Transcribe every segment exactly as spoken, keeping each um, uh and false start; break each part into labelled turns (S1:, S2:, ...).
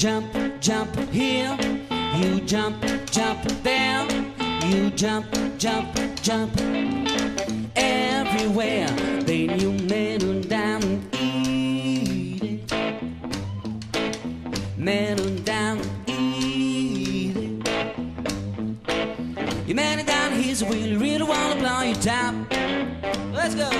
S1: jump, jump here. You jump, jump there. You jump, jump, jump everywhere. Then you mellow down and eat it. Mellow down and eat it. You mellow down here, so we really wanna blow your top. Let's go.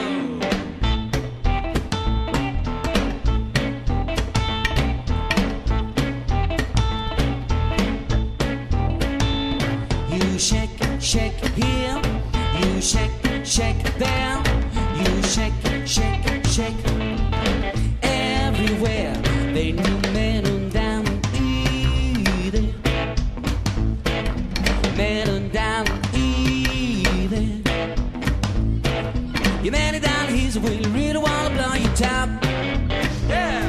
S1: You shake, shake here. You shake, shake there. You shake, shake, shake everywhere. Then you mellow down and eat it. Mellow down and eat it. You mellow down here, so we really wanna blow your top. Yeah.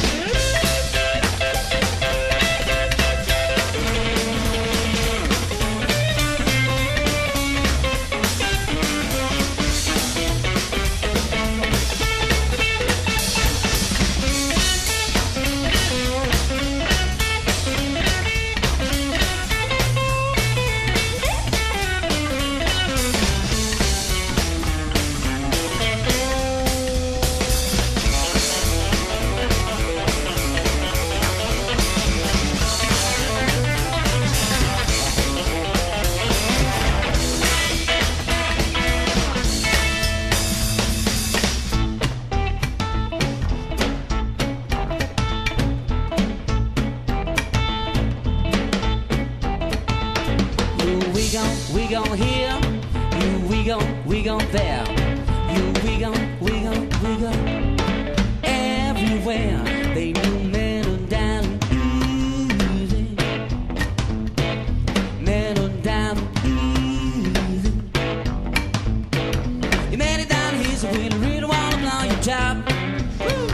S1: We gon', we gon' here, you we gon', we gon' there, you we gon', we gon', we gon' everywhere. They knew mellow down easy, mellow down easy. You made it down here, so we really wanna blow your top. Woo!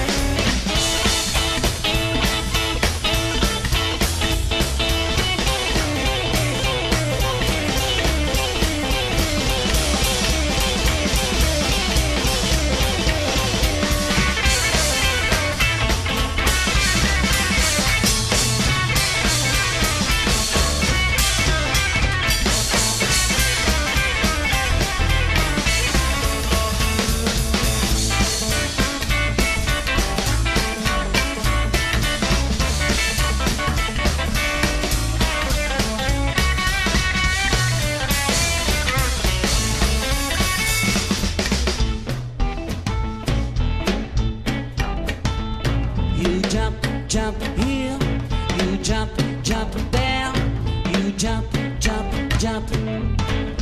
S1: You jump, jump here. You jump, jump there. You jump, jump, jump